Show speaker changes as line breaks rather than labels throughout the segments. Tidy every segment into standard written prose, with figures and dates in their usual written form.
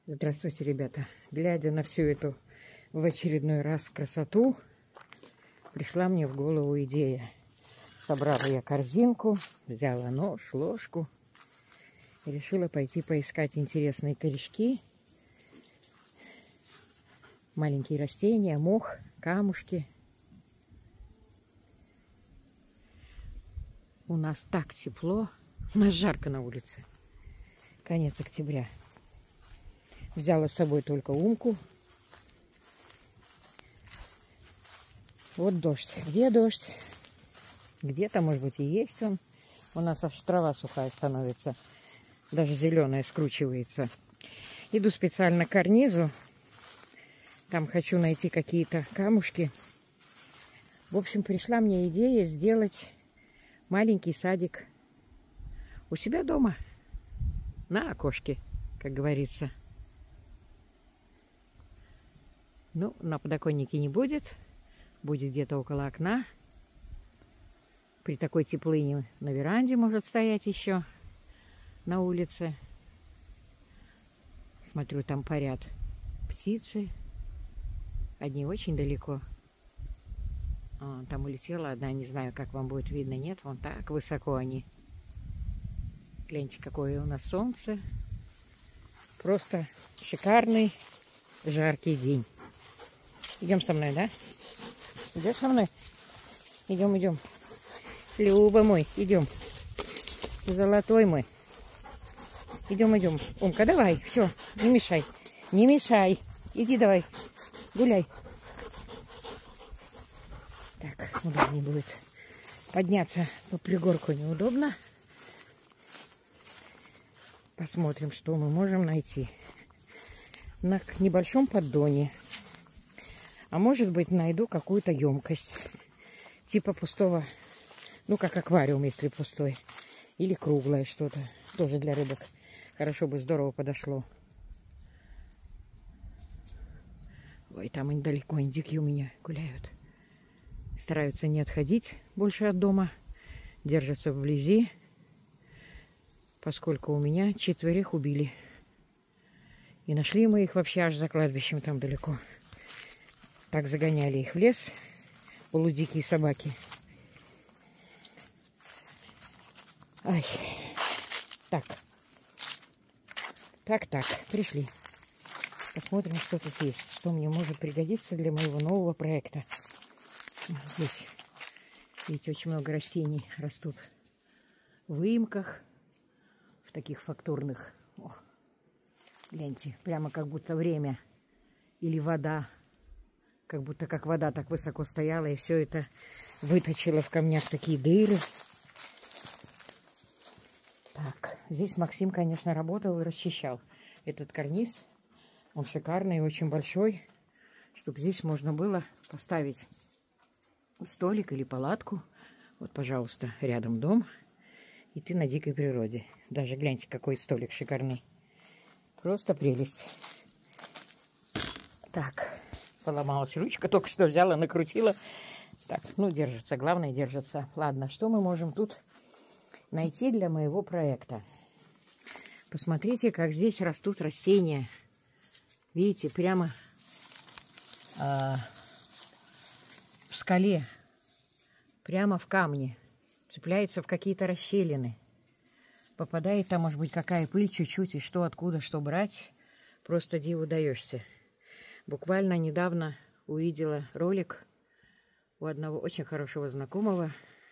Здравствуйте, ребята! Глядя на всю эту в очередной раз красоту, пришла мне в голову идея. Собрала я корзинку, взяла нож, ложку и решила пойти поискать интересные корешки, маленькие растения, мох, камушки. У нас так тепло, у нас жарко на улице. Конец октября. Взяла с собой только умку. Вот дождь. Где дождь? Где-то, может быть, и есть он. У нас аж трава сухая становится. Даже зеленая скручивается. Иду специально к карнизу. Там хочу найти какие-то камушки. В общем, пришла мне идея сделать маленький садик у себя дома. На окошке, как говорится. Ну, на подоконнике не будет. Будет где-то около окна. При такой теплыне на веранде может стоять еще на улице. Смотрю, там парят птицы. Одни очень далеко. Там улетела одна, не знаю, как вам будет видно, нет. Вон так высоко они. Гляньте, какое у нас солнце. Просто шикарный, жаркий день. Идем со мной, да? Идешь со мной? Идем, идем. Люба мой, идем. Золотой мой. Идем, идем. Умка, давай, все, не мешай. Не мешай. Иди давай, гуляй. Так, удобнее будет. Подняться по пригорку неудобно. Посмотрим, что мы можем найти. На небольшом поддоне. А может быть, найду какую-то емкость. Типа пустого, ну как аквариум, если пустой. Или круглое что-то. Тоже для рыбок. Хорошо бы, здорово подошло. Ой, там недалеко индюки у меня гуляют. Стараются не отходить больше от дома. Держатся вблизи. Поскольку у меня 4 убили. И нашли мы их вообще аж за кладбищем там далеко. Так загоняли их в лес. Полудикие собаки. Ай. Так. Так. Пришли. Посмотрим, что тут есть. Что мне может пригодиться для моего нового проекта. Здесь, видите, очень много растений растут в выемках. В таких фактурных. Ох, гляньте, прямо как будто время. Или вода. Как будто как вода так высоко стояла, и все это выточило в камнях такие дыры. Так, здесь Максим, конечно, работал и расчищал этот карниз. Он шикарный и очень большой, чтобы здесь можно было поставить столик или палатку. Вот, пожалуйста, рядом дом. И ты на дикой природе. Даже гляньте, какой столик шикарный. Просто прелесть. Так. Поломалась ручка, только что взяла, накрутила. Так, ну, держится. Главное, держится. Ладно, что мы можем тут найти для моего проекта? Посмотрите, как здесь растут растения. Видите, прямо в скале. Прямо в камне. Цепляется в какие-то расщелины. Попадает там, может быть, какая пыль чуть-чуть, и что, откуда, что брать. Просто диву даешься. Буквально недавно увидела ролик у одного очень хорошего знакомого.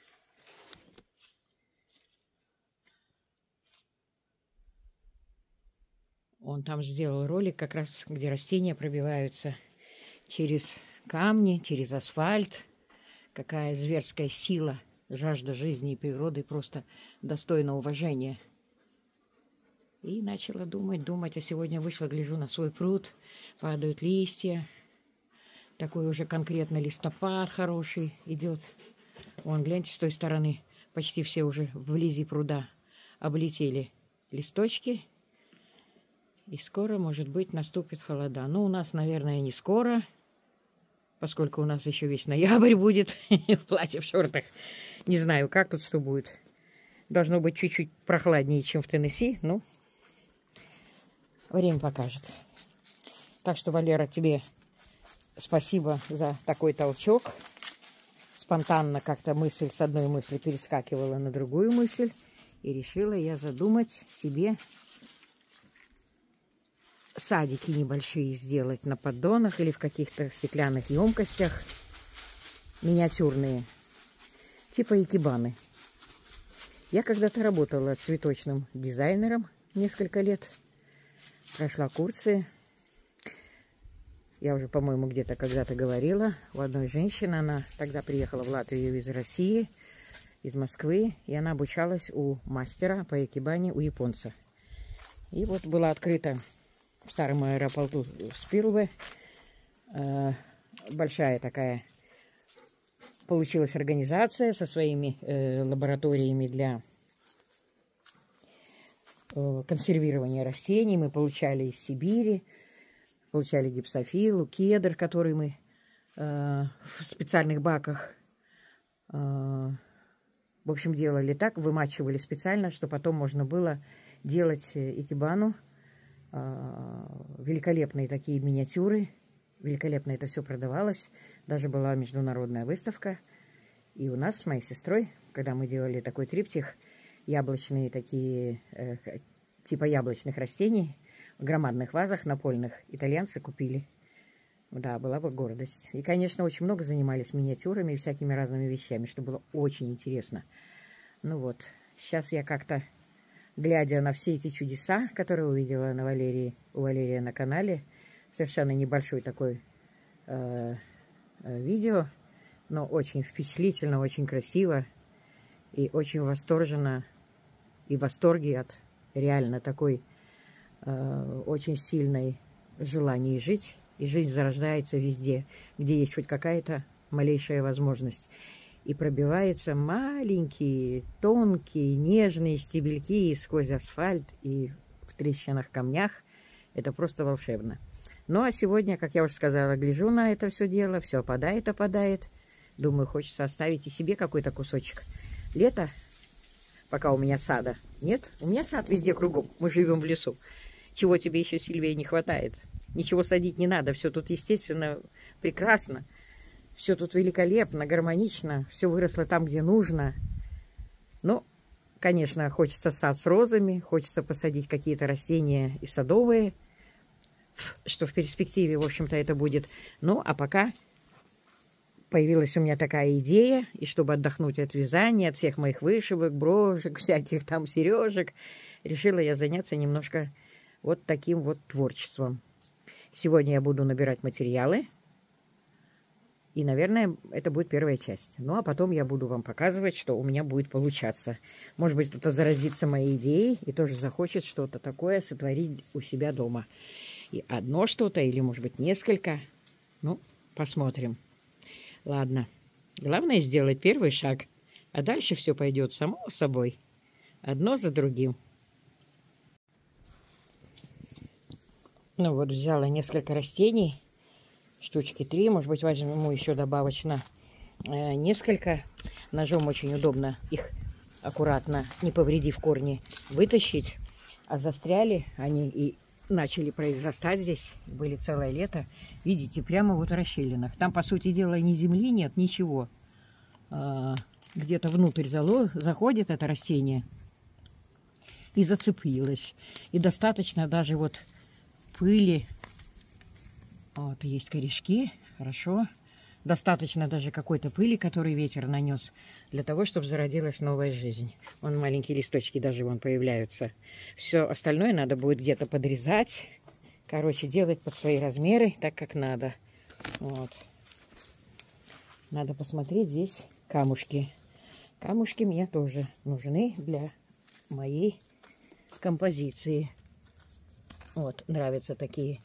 Он там сделал ролик, как раз где растения пробиваются через камни, через асфальт. Какая зверская сила, жажда жизни и природы, просто достойна уважения. И начала думать, а сегодня вышла, гляжу на свой пруд, падают листья. Такой уже конкретно листопад хороший идет. Вон, гляньте, с той стороны почти все уже вблизи пруда облетели листочки. И скоро, может быть, наступит холода. Ну, у нас, наверное, не скоро, поскольку у нас еще весь ноябрь будет в платье, в шортах. Не знаю, как тут что будет. Должно быть чуть-чуть прохладнее, чем в Теннесси, ну... Время покажет. Так что, Валера, тебе спасибо за такой толчок. Спонтанно как-то мысль с одной мысли перескакивала на другую мысль. И решила я задумать себе садики небольшие сделать на поддонах или в каких-то стеклянных емкостях. Миниатюрные. Типа икебаны. Я когда-то работала цветочным дизайнером несколько лет. Прошла курсы. Я уже, по-моему, где-то когда-то говорила. У одной женщины, она тогда приехала в Латвию из России, из Москвы, и она обучалась у мастера по икебане, у японца. И вот была открыта в старом аэропорту в Спилве большая такая получилась организация со своими лабораториями для консервирования растений. Мы получали из Сибири, получали гипсофилу, кедр, который мы в специальных баках, в общем, делали так, вымачивали специально, что потом можно было делать икебану. Великолепные такие миниатюры, великолепно это все продавалось. Даже была международная выставка. И у нас с моей сестрой, когда мы делали такой триптих, яблочные такие, типа яблочных растений, в громадных вазах напольных, итальянцы купили. Да, была бы гордость. И, конечно, очень много занимались миниатюрами и всякими разными вещами, что было очень интересно. Ну вот, сейчас я как-то, глядя на все эти чудеса, которые увидела на у Валерия на канале, совершенно небольшой такой видео, но очень впечатлительно, очень красиво и очень восторженно и в восторге от реально такой очень сильной желания жить. И жизнь зарождается везде, где есть хоть какая-то малейшая возможность. И пробиваются маленькие, тонкие, нежные стебельки сквозь асфальт и в трещинах камнях. Это просто волшебно. Ну, а сегодня, как я уже сказала, гляжу на это все дело, все опадает, опадает. Думаю, хочется оставить и себе какой-то кусочек. Лето, пока у меня сада нет. У меня сад везде кругом, мы живем в лесу. Чего тебе еще, Сильвия, не хватает? Ничего садить не надо, все тут, естественно, прекрасно. Все тут великолепно, гармонично, все выросло там, где нужно. Но, конечно, хочется сад с розами, хочется посадить какие-то растения и садовые, что в перспективе, в общем-то, это будет. Ну, а пока появилась у меня такая идея, и чтобы отдохнуть от вязания, от всех моих вышивок, брошек, всяких там сережек, решила я заняться немножко вот таким вот творчеством. Сегодня я буду набирать материалы. И, наверное, это будет первая часть. Ну, а потом я буду вам показывать, что у меня будет получаться. Может быть, кто-то заразится моей идеей и тоже захочет что-то такое сотворить у себя дома. И одно что-то, или, может быть, несколько. Ну, посмотрим. Ладно. Главное сделать первый шаг. А дальше все пойдет само собой. Одно за другим. Ну вот, взяла несколько растений, штучки 3, может быть, возьму еще добавочно несколько. Ножом очень удобно их аккуратно, не повредив корни, вытащить. А застряли они и начали произрастать здесь, были целое лето. Видите, прямо вот в расщелинах. Там, по сути дела, ни земли нет, ничего. Где-то внутрь заходит это растение и зацепилось. И достаточно даже вот пыли. Вот, есть корешки, хорошо. Достаточно даже какой-то пыли, которую ветер нанес, для того, чтобы зародилась новая жизнь. Вон маленькие листочки даже вон появляются. Все остальное надо будет где-то подрезать. Короче, делать под свои размеры, так как надо. Вот. Надо посмотреть здесь камушки. Камушки мне тоже нужны для моей композиции. Вот, нравятся такие.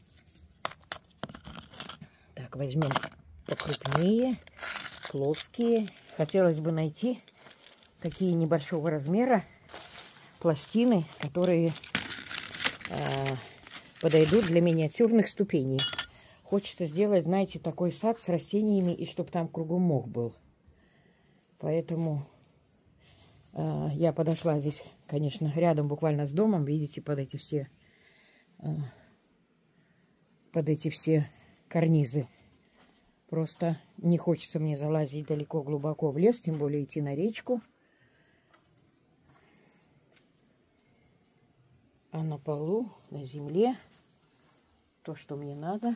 Так, возьмем покрупнее, плоские. Хотелось бы найти такие небольшого размера пластины, которые подойдут для миниатюрных ступеней. Хочется сделать, знаете, такой сад с растениями, и чтобы там кругом мох был. Поэтому я подошла здесь, конечно, рядом буквально с домом. Видите, под эти все под эти все карнизы. Просто не хочется мне залазить далеко глубоко в лес, тем более идти на речку. А на полу, на земле, то, что мне надо,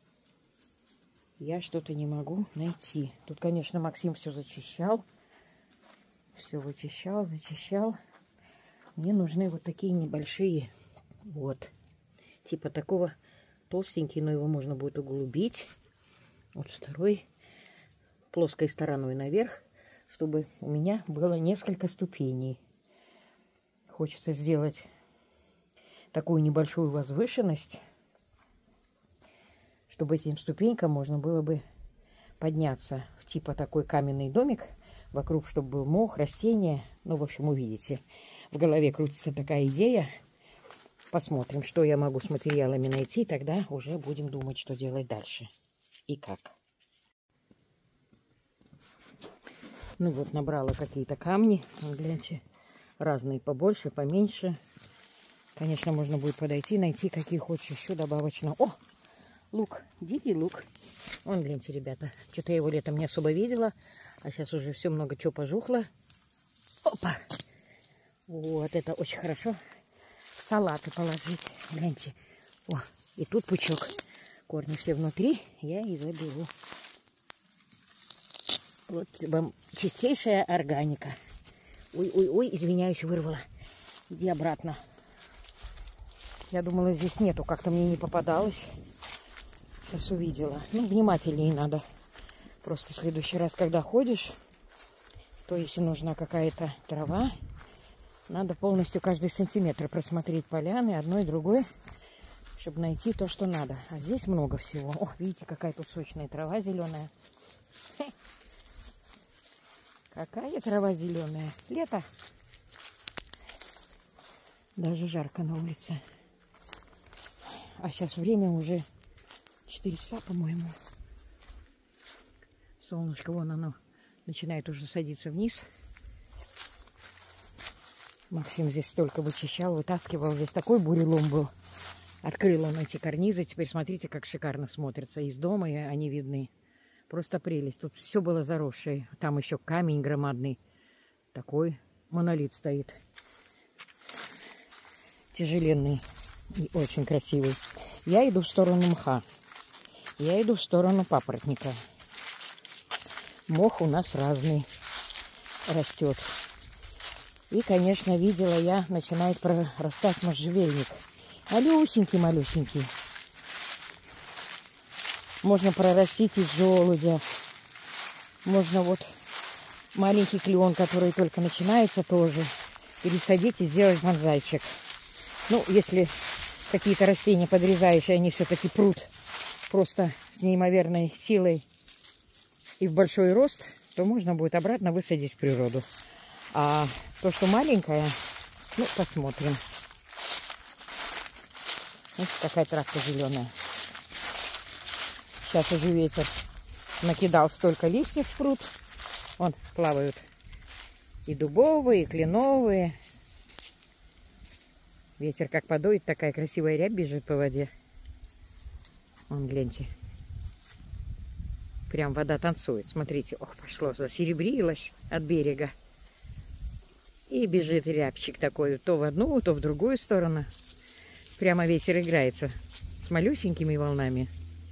я что-то не могу найти. Тут, конечно, Максим все зачищал. Все вычищал, зачищал. Мне нужны вот такие небольшие, вот, типа такого толстенький, но его можно будет углубить. Вот второй плоской стороной наверх, чтобы у меня было несколько ступеней. Хочется сделать такую небольшую возвышенность, чтобы этим ступенькам можно было бы подняться в типа такой каменный домик. Вокруг, чтобы был мох, растения. Ну, в общем, увидите. В голове крутится такая идея. Посмотрим, что я могу с материалами найти. Тогда уже будем думать, что делать дальше. И как. Ну вот, набрала какие-то камни. Вот, гляньте, разные побольше, поменьше. Конечно, можно будет подойти, найти какие хочешь еще добавочно. О, лук, дикий лук. Вон, гляньте, ребята. Что-то я его летом не особо видела. А сейчас уже все много чего пожухло. Опа! Вот, это очень хорошо в салаты положить. Гляньте. О, и тут пучок. Корни все внутри. Я и заберу. Вот вам чистейшая органика. Ой, извиняюсь, вырвала. Иди обратно. Я думала, здесь нету. Как-то мне не попадалось. Сейчас увидела. Ну, внимательнее надо. Просто в следующий раз, когда ходишь, то если нужна какая-то трава, надо полностью каждый сантиметр просмотреть поляны, одной и другой, чтобы найти то, что надо. А здесь много всего. О, видите, какая тут сочная трава зеленая. Какая трава зеленая. Лето. Даже жарко на улице. А сейчас время уже 4 часа, по-моему. Солнышко, вон оно, начинает уже садиться вниз. Максим здесь столько вычищал, вытаскивал. Здесь такой бурелом был. Открыл он эти карнизы. Теперь смотрите, как шикарно смотрятся из дома, и они видны. Просто прелесть. Тут все было заросшее. Там еще камень громадный. Такой монолит стоит. Тяжеленный и очень красивый. Я иду в сторону мха. Я иду в сторону папоротника. Мох у нас разный растет. И, конечно, видела я, начинает прорастать можжевельник. Малюсенький-малюсенький. Можно прорастить из желудя. Можно вот маленький клен, который только начинается, тоже пересадить и сделать бонсайчик. Ну, если какие-то растения подрезающие, они все-таки прут просто с неимоверной силой и в большой рост, то можно будет обратно высадить в природу. А то, что маленькое, ну, посмотрим. Вот какая травка зеленая. Сейчас уже ветер накидал столько листьев в пруд. Вон плавают и дубовые, и кленовые. Ветер как подует, такая красивая рябь бежит по воде. Вон, гляньте. Прям вода танцует. Смотрите, ох, пошло, засеребрилось от берега. И бежит рябчик такой, то в одну, то в другую сторону. Прямо ветер играется с малюсенькими волнами.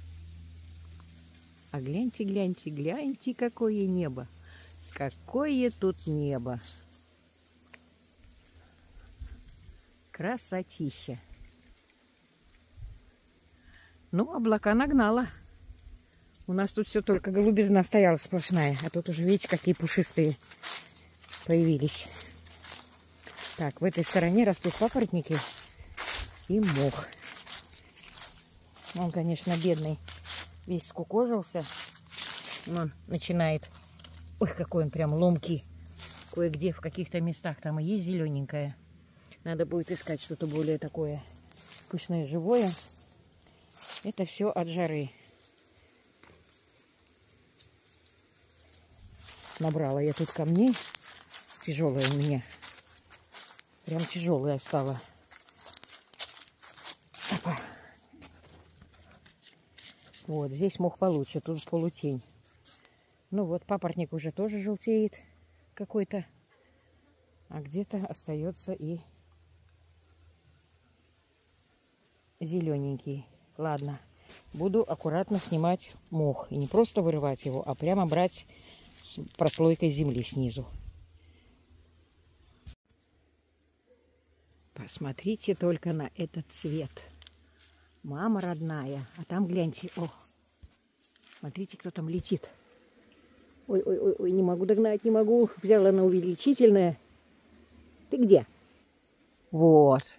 А гляньте, гляньте, гляньте, какое небо. Какое тут небо. Красотища. Ну, облака нагнала. У нас тут все только голубизна стояла сплошная. А тут уже, видите, какие пушистые появились. Так, в этой стороне растут папоротники и мох. Он, конечно, бедный. Весь скукожился. Он начинает... Ой, какой он прям ломкий. Кое-где в каких-то местах там и есть зелененькое. Надо будет искать что-то более такое пышное, живое. Это все от жары. Набрала я тут камней. Тяжелая у меня. Прям тяжелая стала. Опа. Вот, здесь мох получше, тут полутень. Ну вот, папоротник уже тоже желтеет какой-то. А где-то остается и зелененький. Ладно, буду аккуратно снимать мох. И не просто вырывать его, а прямо брать с прослойкой земли снизу. Посмотрите только на этот цвет. Мама родная. А там гляньте. О, смотрите, кто там летит. Ой, не могу догнать, не могу. Взяла на увеличительное. Ты где? Вот.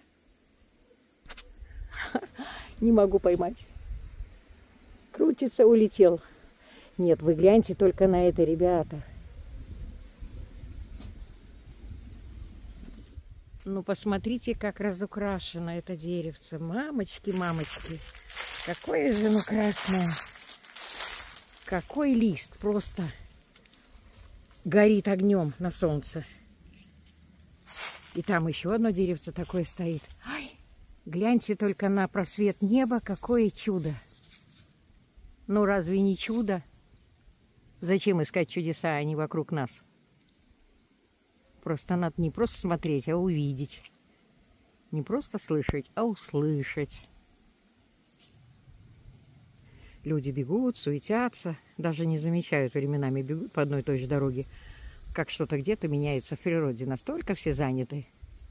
Не могу поймать. Крутится, улетел. Нет, вы гляньте только на это, ребята. Ну, посмотрите, как разукрашено это деревце. Мамочки, мамочки. Какое же оно красное. Какой лист. Просто горит огнем на солнце. И там еще одно деревце такое стоит. Ай, гляньте только на просвет неба. Какое чудо. Ну, разве не чудо? Зачем искать чудеса, а не вокруг нас? Просто надо не просто смотреть, а увидеть. Не просто слышать, а услышать. Люди бегут, суетятся, даже не замечают, временами бегут по одной и той же дороге, как что-то где-то меняется в природе. Настолько все заняты.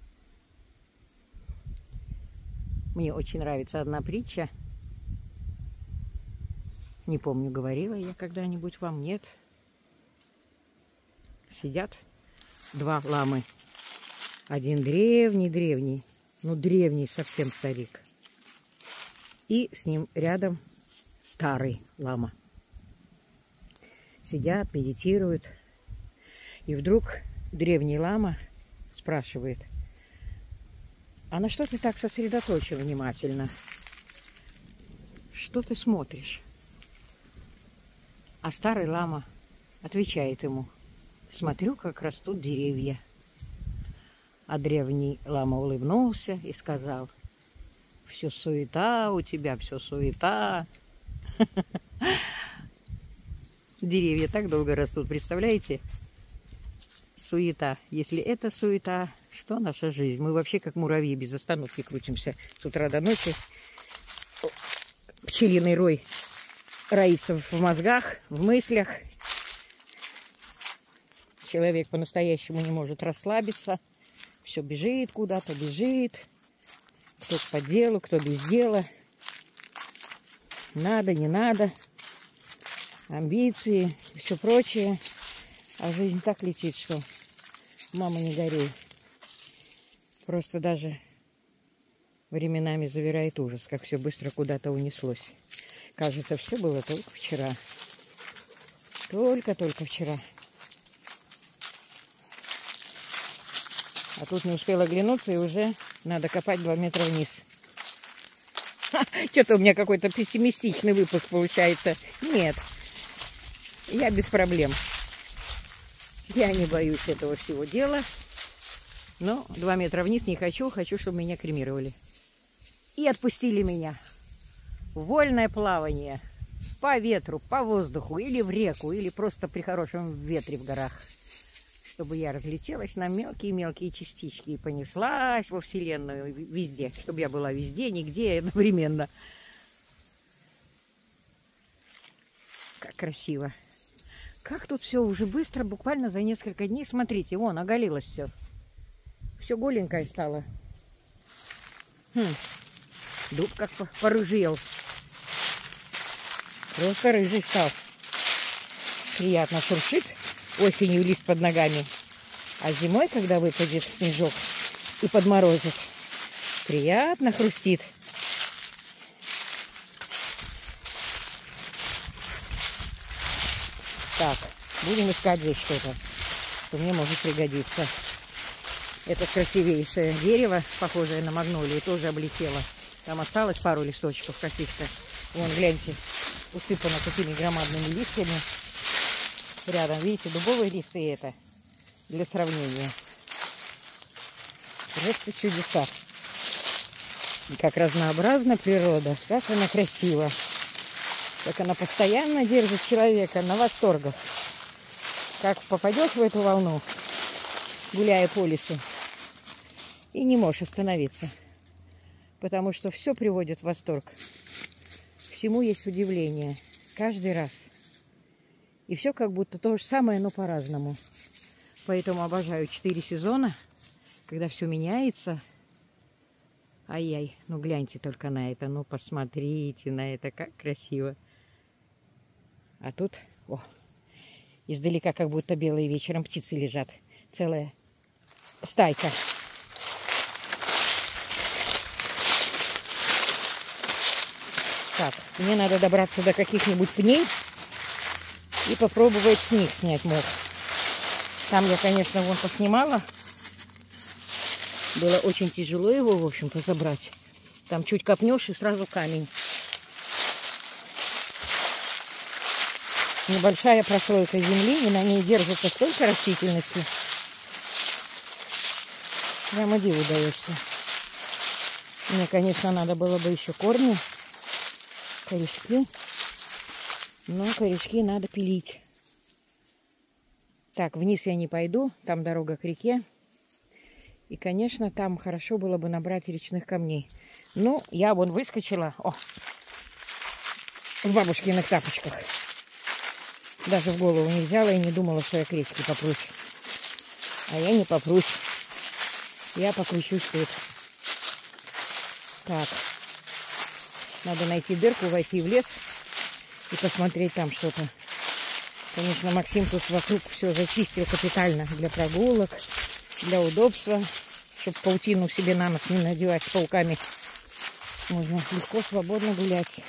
Мне очень нравится одна притча. Не помню, говорила я когда-нибудь вам, нет. Сидят два ламы. Один древний, ну древний совсем старик. И с ним рядом старый лама. Сидят, медитируют. И вдруг древний лама спрашивает: а на что ты так сосредоточен внимательно? Что ты смотришь? А старый лама отвечает ему: смотрю, как растут деревья. А древний лама улыбнулся и сказал: все суета у тебя, все суета. Деревья так долго растут, представляете? Суета. Если это суета, что наша жизнь? Мы вообще как муравьи без остановки крутимся с утра до ночи. Пчелиный рой роится в мозгах, в мыслях. Человек по-настоящему не может расслабиться. Все бежит куда-то, бежит. Кто по делу, кто без дела. Надо, не надо. Амбиции и все прочее. А жизнь так летит, что мама, не горюй. Просто даже временами завирает ужас, как все быстро куда-то унеслось. Кажется, все было только вчера. Только вчера. А тут не успела оглянуться, и уже надо копать 2 метра вниз. Что-то у меня какой-то пессимистичный выпуск получается. Нет, я без проблем. Я не боюсь этого всего дела. Но 2 метра вниз не хочу. Хочу, чтобы меня кремировали. И отпустили меня в вольное плавание. По ветру, по воздуху, или в реку, или просто при хорошем ветре в горах. Чтобы я разлетелась на мелкие-мелкие частички и понеслась во Вселенную везде. Чтобы я была везде, нигде, одновременно. Как красиво. Как тут все уже быстро, буквально за несколько дней. Смотрите, вон, оголилось все. Все голенькое стало. Дуб как порыжел. Просто рыжий стал. Приятно шуршит осенью лист под ногами. А зимой, когда выпадет снежок и подморозит, приятно хрустит. Так, будем искать здесь что-то, что мне может пригодиться. Это красивейшее дерево, похожее на магнолию, тоже облетело. Там осталось пару листочков каких-то. Вон, гляньте, усыпано такими громадными листьями. Рядом, видите, дубовые листы, и это для сравнения. Просто чудеса. И как разнообразна природа, как она красива. Так она постоянно держит человека на восторгах. Как попадешь в эту волну, гуляя по лесу, и не можешь остановиться. Потому что все приводит в восторг. Всему есть удивление. Каждый раз. И все как будто то же самое, но по-разному. Поэтому обожаю 4 сезона, когда все меняется. Ай-яй, ну гляньте только на это, ну посмотрите на это, как красиво. А тут, о, издалека как будто белые вечером птицы лежат. Целая стайка. Так, мне надо добраться до каких-нибудь пней и попробовать с них снять мох. Там я, конечно, вон поснимала. Было очень тяжело его, в общем-то, забрать. Там чуть копнешь и сразу камень. Небольшая прослойка земли, и на ней держится столько растительности. Прямо диву даешься. Мне, конечно, надо было бы еще корни, корешки. Но корешки надо пилить. Так, вниз я не пойду, там дорога к реке. И, конечно, там хорошо было бы набрать речных камней. Ну, я вон выскочила. О, в бабушкиных тапочках. Даже в голову не взяла и не думала, что я к речке попрусь. А я не попрусь. Я покручусь тут. Так. Надо найти дырку, войти в лес и посмотреть там что-то. Конечно, Максим тут вокруг все зачистил капитально для прогулок, для удобства, чтобы паутину себе на нос не надевать с пауками. Можно легко, свободно гулять.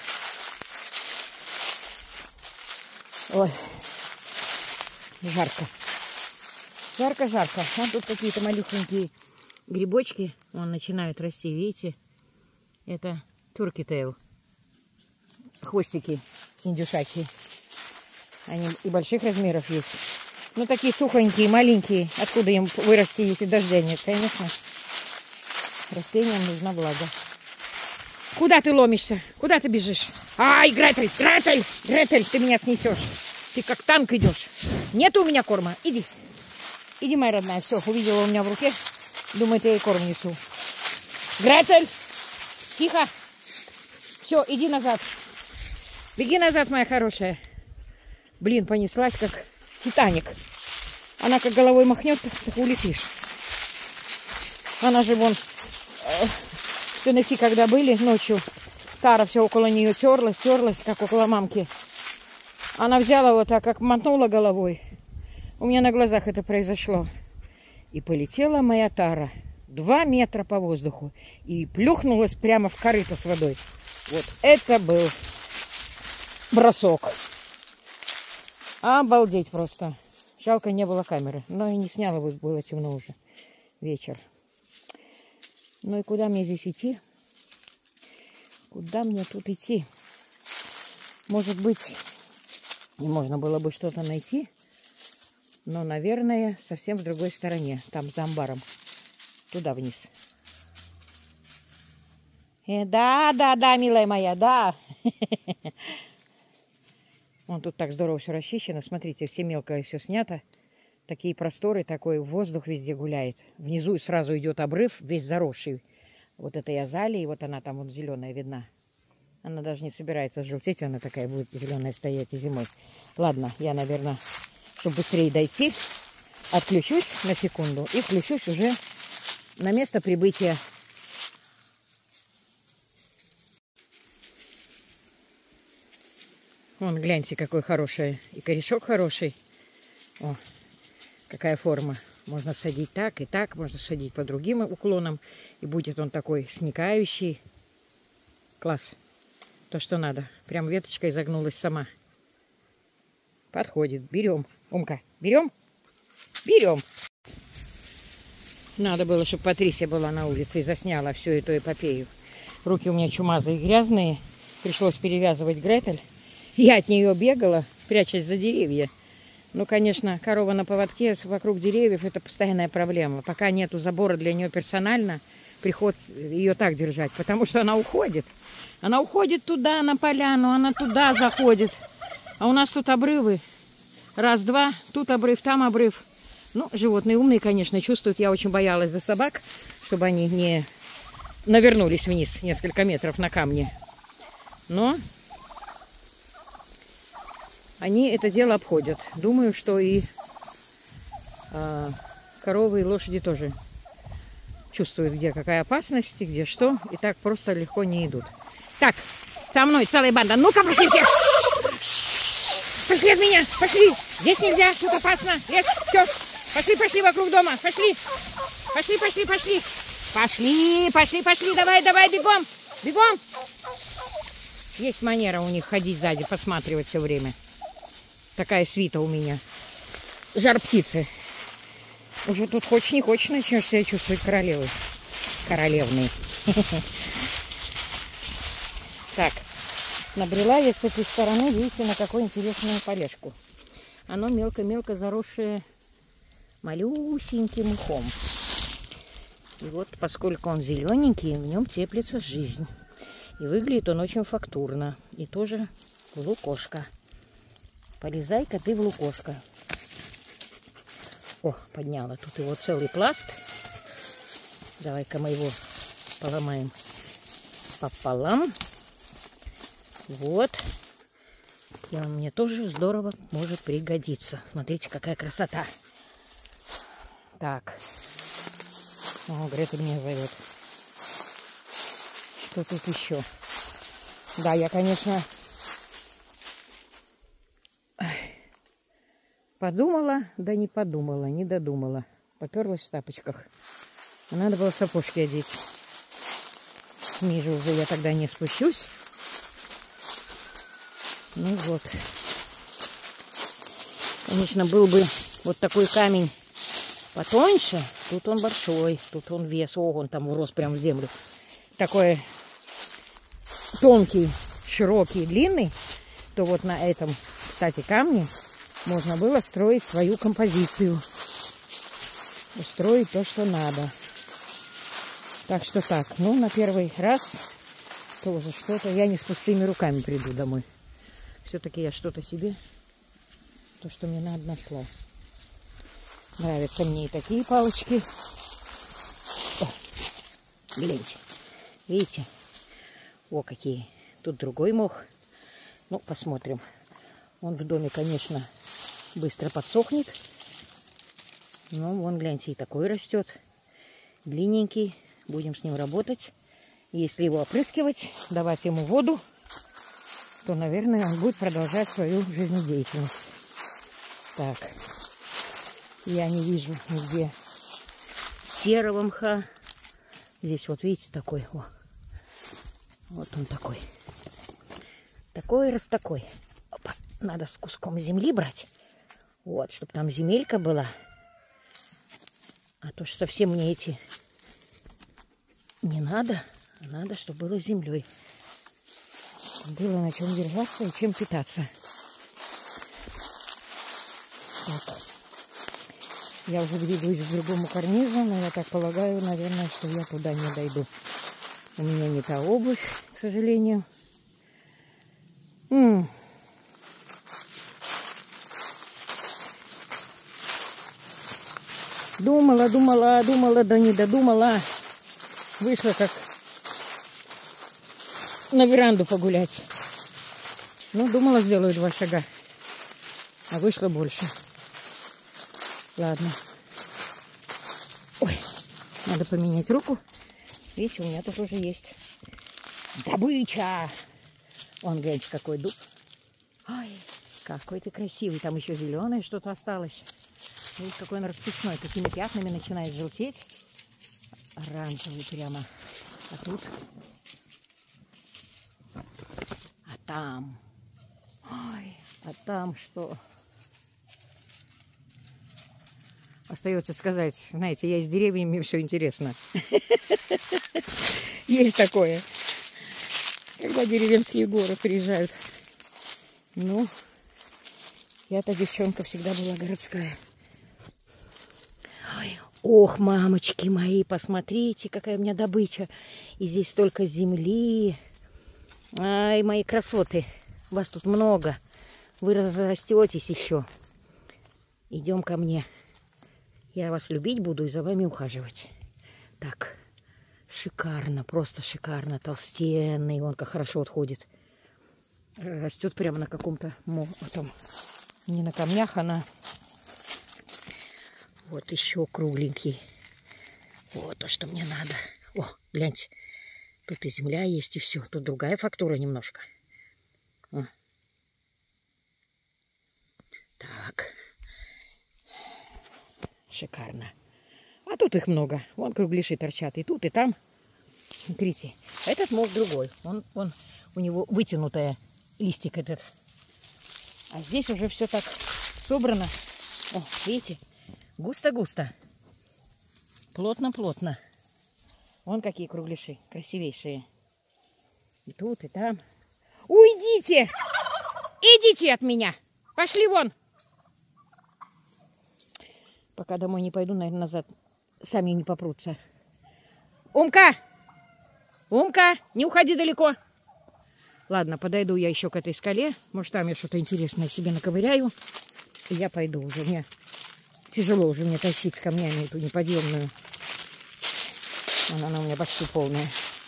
Ой, жарко. Жарко-жарко. Вон тут какие-то малюхонькие грибочки. Вон начинают расти, видите? Это турки-тейл. Хвостики индюшачьи. Они и больших размеров есть. Ну, такие сухонькие, маленькие. Откуда им вырасти, если дождя нет? Конечно. Растениям нужна влага. Куда ты ломишься? Куда ты бежишь? Ай, Гретель, Гретель, Гретель, ты меня снесешь. Ты как танк идешь. Нет у меня корма. Иди. Иди, моя родная. Все, увидела у меня в руке. Думает, я ей корм несу. Гретель, тихо. Все, иди назад. Беги назад, моя хорошая. Блин, понеслась, как Титаник. Она как головой махнет, так улетишь. Она же вон в Теннесси, когда были ночью, Тара все около нее терлась, как около мамки. Она взяла вот так, как мотнула головой. У меня на глазах это произошло. И полетела моя Тара 2 метра по воздуху. И плюхнулась прямо в корыто с водой. Вот это был бросок. Обалдеть просто. Жалко, не было камеры. Но и не сняла, было темно уже. Вечер. Ну и куда мне здесь идти? Куда мне тут идти? Может быть, можно было бы что-то найти. Но, наверное, совсем в другой стороне. Там за амбаром. Туда вниз. Да, милая моя, да. Вон тут так здорово все расчищено. Смотрите, все мелкое все снято. Такие просторы, такой воздух везде гуляет. Внизу сразу идет обрыв, весь заросший. Вот этой азалии, вот она там вот зеленая видна. Она даже не собирается желтеть, она такая будет зеленая стоять и зимой. Ладно, я, наверное, чтобы быстрее дойти, отключусь на секунду и включусь уже на место прибытия. Вон, гляньте, какой хороший. И корешок хороший. О, какая форма. Можно садить так и так. Можно садить по другим уклонам. И будет он такой сникающий. Класс. То, что надо. Прям веточка изогнулась сама. Подходит. Берем. Умка, берем? Берем. Надо было, чтобы Патрисия была на улице и засняла всю эту эпопею. Руки у меня чумазые и грязные. Пришлось перевязывать Гретель. Я от нее бегала, прячась за деревья. Ну, конечно, корова на поводке вокруг деревьев – это постоянная проблема. Пока нету забора для нее персонально, приход ее так держать, потому что она уходит. Она уходит туда, на поляну, она туда заходит. А у нас тут обрывы. Раз, два, тут обрыв, там обрыв. Ну, животные умные, конечно, чувствуют. Я очень боялась за собак, чтобы они не навернулись вниз несколько метров на камни. Но они это дело обходят. Думаю, что и коровы и лошади тоже чувствуют, где какая опасность, и где что. И так просто легко не идут. Так, со мной целая банда. Ну-ка, пошли все! Пошли от меня! Пошли! Здесь нельзя, тут опасно. Есть, все. Пошли, пошли вокруг дома. Пошли. Пошли, пошли, пошли. Пошли, пошли, пошли. Давай, давай, бегом. Бегом. Есть манера у них ходить сзади, посматривать все время. Такая свита у меня. Жар птицы. Уже тут хочешь не хочешь, начнешь себя чувствовать королевой. Королевной. Так, набрела я с этой стороны, видите, на какую интересную полежку. Оно мелко-мелко заросшее малюсеньким мхом. И вот, поскольку он зелененький, в нем теплится жизнь. И выглядит он очень фактурно. И тоже в лукошко. Полезай-ка ты в лукошко. О, подняла тут его целый пласт. Давай-ка мы его поломаем пополам. Вот. И он мне тоже здорово может пригодиться. Смотрите, какая красота. Так. О, Грета меня зовет. Что тут еще? Да, я, конечно, подумала, да не подумала, не додумала. Поперлась в тапочках. Надо было сапожки одеть. Ниже уже я тогда не спущусь. Ну вот. Конечно, был бы вот такой камень потоньше. Тут он большой, тут он вес. О, он там урос прям в землю. Такой тонкий, широкий, длинный. То вот на этом, кстати, камне можно было строить свою композицию. Устроить то, что надо. Так что так. Ну, на первый раз тоже что-то. Я не с пустыми руками приду домой. Все-таки я что-то себе, то, что мне надо, нашла. Нравятся мне и такие палочки. О, гляньте. Видите? О, какие. Тут другой мох. Ну, посмотрим. Он в доме, конечно, быстро подсохнет. Но вон, гляньте, и такой растет. Длинненький. Будем с ним работать. Если его опрыскивать, давать ему воду, то, наверное, он будет продолжать свою жизнедеятельность. Так. Я не вижу нигде серого мха. Здесь вот, видите, такой. О. Вот он такой. Такой раз такой. Опа. Надо с куском земли брать. Вот, чтобы там земелька была. А то что совсем мне эти не надо. Надо, чтобы было землей. Было на чем держаться и чем питаться. Так. Я уже двигаюсь к другому карнизу, но я так полагаю, наверное, что я туда не дойду. У меня не та обувь, к сожалению. Думала, да не додумала. Вышла как на веранду погулять. Ну, думала, сделаю 2 шага. А вышло больше. Ладно. Ой, надо поменять руку. Видите, у меня тут уже есть добыча. Вон, гляньте, какой дуб. Ой, какой ты красивый. Там еще зеленое что-то осталось. Видите, какой он расписной. Такими пятнами начинает желтеть. Оранжевый прямо. А тут... А там... Ой, а там что? Остается сказать, знаете, я из деревни, мне все интересно. Есть такое. Когда деревенские горы приезжают. Ну, я-то девчонка всегда была городская. Ой, Ох, мамочки мои, посмотрите, какая у меня добыча. И здесь столько земли. Ай, мои красоты, вас тут много. Вы разрастетесь еще. Идем ко мне. Я вас любить буду и за вами ухаживать. Так, шикарно, просто шикарно. Толстенный, он как хорошо отходит. Растет прямо на каком-то, не на камнях, она вот еще кругленький. Вот то, что мне надо. О, гляньте, тут и земля есть, и все. Тут другая фактура немножко. О. Так. Шикарно. А тут их много. Вон кругляши торчат и тут, и там. Смотрите, этот мох другой. У него вытянутая листик этот. А здесь уже все так собрано. О, видите? Густо-густо. Плотно-плотно. Вон какие кругляши. Красивейшие. И тут, и там. Уйдите! Идите от меня! Пошли вон! Пока домой не пойду, наверное, назад сами не попрутся. Умка! Умка! Не уходи далеко! Ладно, подойду я еще к этой скале. Может, там я что-то интересное себе наковыряю. И я пойду уже. Мне тяжело уже мне тащить с камнями эту неподъемную. Она у меня почти полная.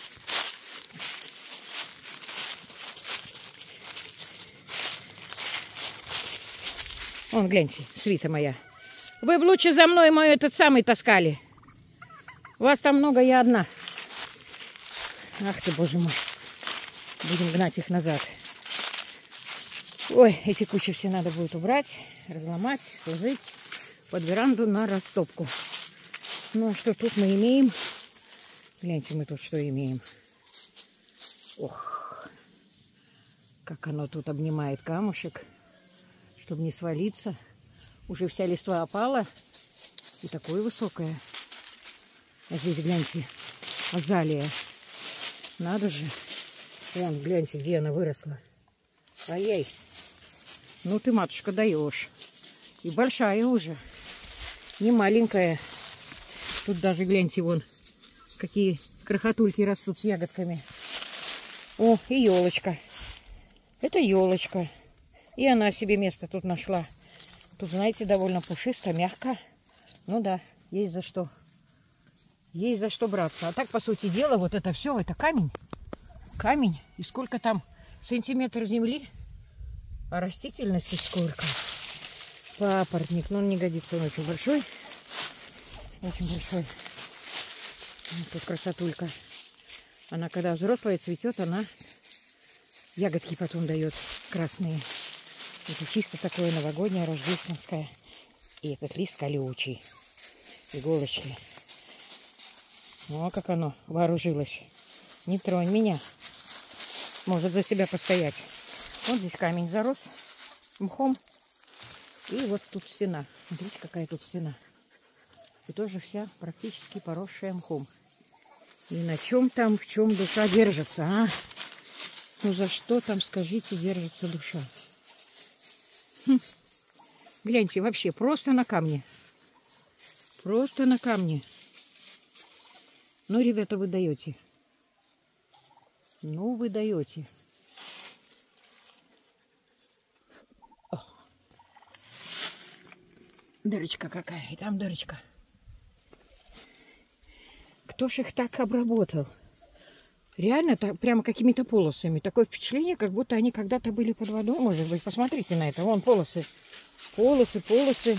Вон, гляньте, свита моя. Вы бы лучше за мной мою этот самый таскали. Вас там много, я одна. Ах ты, боже мой. Будем гнать их назад. Ой, эти кучи все надо будет убрать, разломать, сложить под веранду на растопку. Ну, а что тут мы имеем? Гляньте, мы тут что имеем. Ох, как оно тут обнимает камушек, чтобы не свалиться. Уже вся листва опала. И такое высокое. А здесь, гляньте, азалия. Надо же. Вон, гляньте, где она выросла. Ай-яй. Ну ты, матушка, даешь. И большая уже. Не маленькая. Тут даже, гляньте, вон, какие крохотульки растут с ягодками. О, и елочка. Это елочка. И она себе место тут нашла. Тут, знаете, довольно пушисто, мягко. Ну да, есть за что. Есть за что браться. А так, по сути дела, вот это все, это камень. Камень. И сколько там сантиметр земли. А растительности сколько. Папоротник. Но он не годится, он очень большой. Очень большой. Вот тут красотулька. Она, когда взрослая, цветет, она ягодки потом дает красные. Это чисто такое новогоднее, рождественское. И этот лист колючий. Иголочки. О, как оно вооружилось. Не тронь меня. Может за себя постоять. Вот здесь камень зарос мхом. И вот тут стена. Смотрите, какая тут стена. И тоже вся практически поросшая мхом. И на чем там, в чем душа держится, а? Ну за что там, скажите, держится душа? Гляньте, вообще просто на камне. Просто на камне. Ну, ребята, вы даете. Ну, вы даете. О. Дырочка какая. И там дырочка. Кто ж их так обработал? Реально, прямо какими-то полосами. Такое впечатление, как будто они когда-то были под водой. Может быть, посмотрите на это. Вон полосы. Полосы, полосы.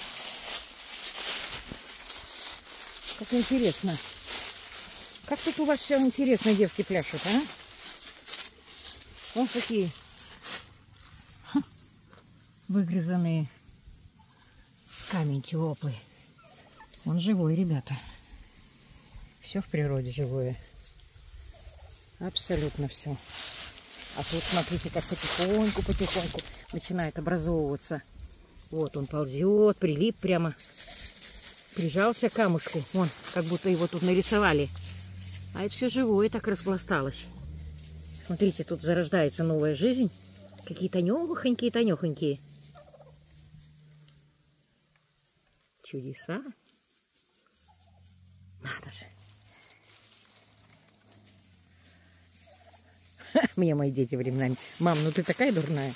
Как интересно. Как тут у вас все интересно, девки пляшут, а? Вон какие выгрызанные. Камень теплый. Он живой, ребята. Все в природе живое. Абсолютно все. А тут, смотрите, как потихоньку начинает образовываться. Вот он ползет, прилип прямо. Прижался к камушку. Вон, как будто его тут нарисовали. А это все живое так распласталось. Смотрите, тут зарождается новая жизнь. Какие-то тонюхонькие. Чудеса. Надо же. Мне мои дети временами. Мам, ну ты такая дурная.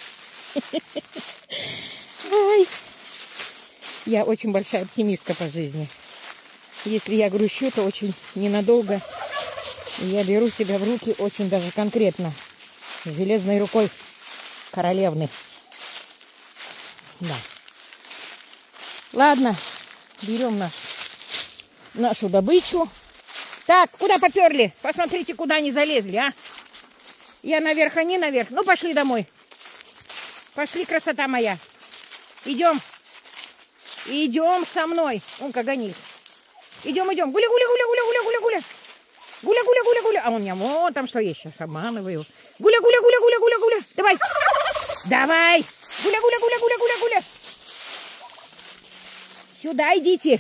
Ай. Я очень большая оптимистка по жизни. Если я грущу, то очень ненадолго. И я беру себя в руки очень даже конкретно. Железной рукой королевны. Да. Ладно, берем нашу добычу. Так, куда поперли? Посмотрите, куда они залезли, а? Я наверх, они наверх. Ну, пошли домой. Пошли, красота моя. Идем. Идем со мной. Он каганит. Идем, идем. Гуля, гуля, гуля, гуля, гуля, гуля, гуля. Гуля, гуля, гуля, гуля. А он меня, вон там что есть. Сейчас обманываю. Гуля, гуля, гуля, гуля, гуля, гуля. Давай. Давай. Гуля, гуля, гуля, гуля, гуля, гуля. Сюда идите.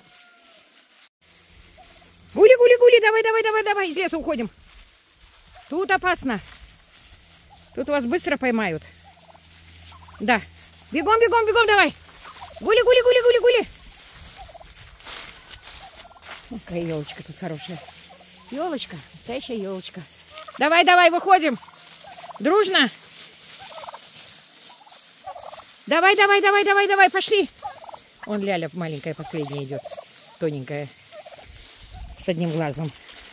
Гуля, гуля, гуля. Давай, давай, давай, давай. Из леса уходим. Тут опасно. Тут вас быстро поймают. Да. Бегом, бегом, бегом, давай. Гули, гули, гули, гули, гули. Какая елочка тут хорошая. Елочка, настоящая елочка. Давай, давай, выходим. Дружно. Давай, давай, давай, давай, давай, пошли. Вон Ляля маленькая последняя идет. Тоненькая. С одним глазом.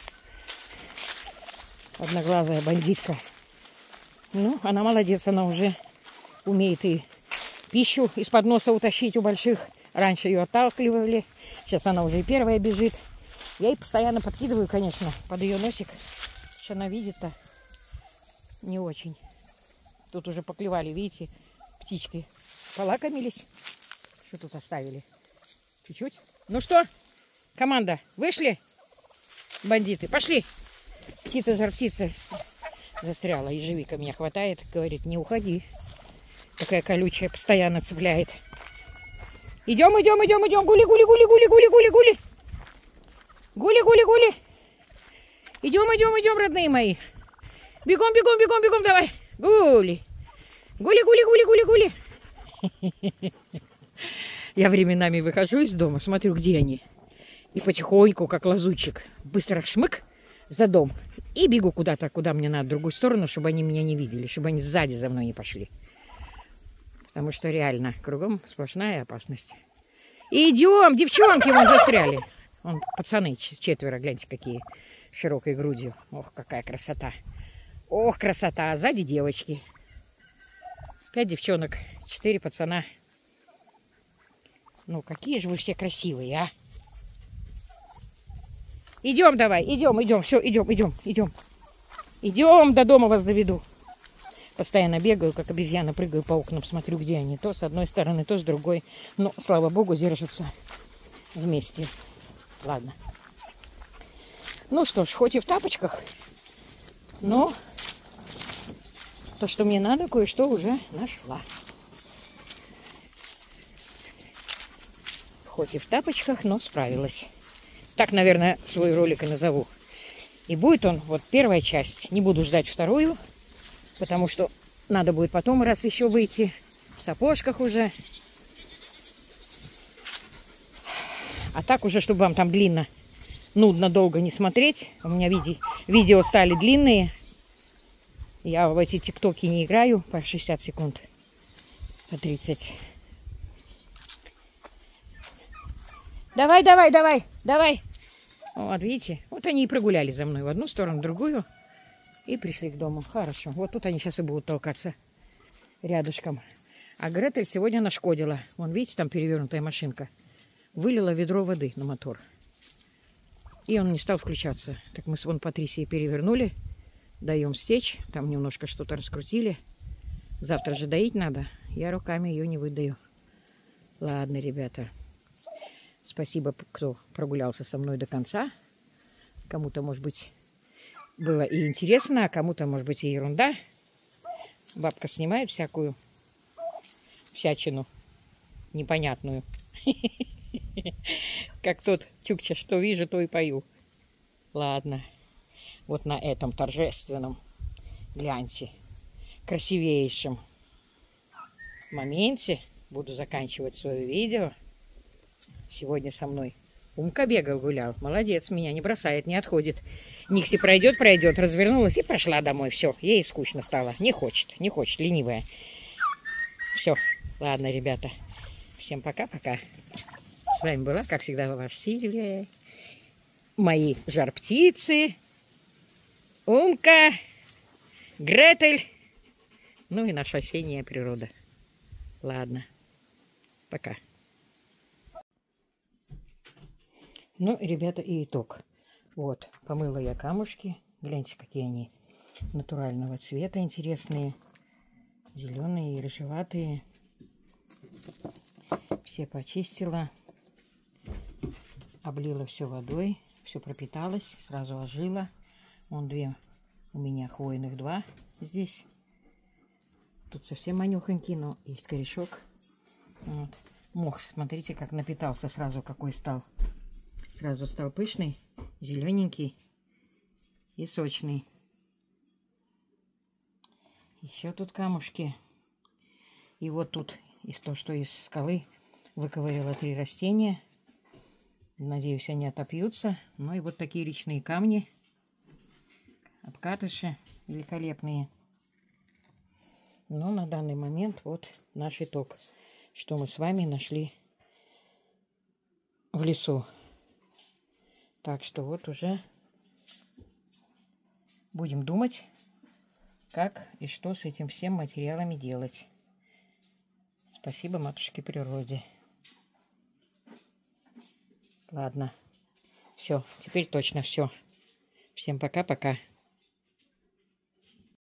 Одноглазая бандитка. Ну, она молодец, она уже умеет и пищу из-под носа утащить у больших. Раньше ее отталкивали. Сейчас она уже и первая бежит. Я ей постоянно подкидываю, конечно, под ее носик. Что она видит-то не очень. Тут уже поклевали, видите, птички. Полакомились. Что тут оставили? Чуть-чуть. Ну что, команда, вышли? Бандиты, пошли. Птица, жар-птица. Застряла. Ежевика меня хватает. Говорит, не уходи. Такая колючая, постоянно цепляет. Идем, идем, идем, идем. Гули, гули, гули, гули, гули, гули, гули. Гули, гули, гули. Идем, идем, идем, родные мои. Бегом, бегом, бегом, бегом, давай. Гули. Гули, гули, гули, гули, гули. Я временами выхожу из дома, смотрю, где они. И потихоньку, как лазутчик, быстро шмык за дом. И бегу куда-то, куда мне надо, в другую сторону, чтобы они меня не видели, чтобы они сзади за мной не пошли. Потому что реально кругом сплошная опасность. Идем, девчонки вон застряли. Вон пацаны, 4, гляньте, какие широкой грудью. Ох, какая красота. Ох, красота. А сзади девочки. 5 девчонок, 4 пацана. Ну, какие же вы все красивые, а? Идем давай, идем, идем, все, идем, идем, идем. Идем, до дома вас доведу. Постоянно бегаю, как обезьяна, прыгаю по окнам, смотрю, где они. То с одной стороны, то с другой. Но, слава богу, держатся вместе. Ладно. Ну что ж, хоть и в тапочках, но то, что мне надо, кое-что уже нашла. Хоть и в тапочках, но справилась. Так, наверное, свой ролик и назову. И будет он, вот первая часть. Не буду ждать вторую, потому что надо будет потом раз еще выйти в сапожках уже. А так уже, чтобы вам там длинно, нудно, долго не смотреть. У меня видео стали длинные. Я в эти тиктоки не играю по 60 секунд, по 30. Давай, давай, давай, давай. Вот, видите, вот они и прогуляли за мной в одну сторону, в другую. И пришли к дому. Хорошо. Вот тут они сейчас и будут толкаться рядышком. А Гретель сегодня нашкодила. Вон, видите, там перевернутая машинка. Вылила ведро воды на мотор. И он не стал включаться. Так мы с вон Патрисией перевернули. Даем стечь. Там немножко что-то раскрутили. Завтра же доить надо. Я руками ее не выдаю. Ладно, ребята. Спасибо, кто прогулялся со мной до конца. Кому-то, может быть, было и интересно, а кому-то, может быть, и ерунда. Бабка снимает всякую всячину непонятную. Как тот Чукча, что вижу, то и пою. Ладно. Вот на этом торжественном, гляньте, красивейшем моменте буду заканчивать свое видео. Сегодня со мной Умка бегал, гулял. Молодец, меня не бросает, не отходит. Никси пройдет, развернулась и пошла домой. Все, ей скучно стало. Не хочет, ленивая. Все, ладно, ребята. Всем пока-пока. С вами была, как всегда, ваша Сильвия. Мои жар-птицы. Умка. Гретель. Ну и наша осенняя природа. Ладно. Пока. Ну, ребята, и итог. Вот, помыла я камушки. Гляньте, какие они натурального цвета, интересные. Зеленые и рыжеватые. Все почистила. Облила все водой. Все пропиталось. Сразу ожила. Вон две у меня хвойных, 2 здесь. Тут совсем манюхонький, но есть корешок. Вот. Мох, смотрите, как напитался сразу, какой стал. Сразу стал пышный, зелененький и сочный. Еще тут камушки. И вот тут из того, что из скалы выковыряла 3 растения. Надеюсь, они отопьются. Ну и вот такие речные камни. Обкатыши великолепные. Но на данный момент вот наш итог, что мы с вами нашли в лесу. Так что вот уже будем думать, как и что с этим всем материалами делать. Спасибо матушке природе. Ладно. Все, теперь точно все. Всем пока-пока.